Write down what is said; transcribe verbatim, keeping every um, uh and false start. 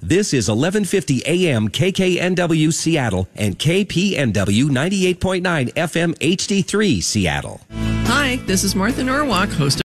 This is eleven fifty A M K K N W Seattle and K P N W ninety-eight point nine F M H D three Seattle. Hi, this is Martha Norwalk, host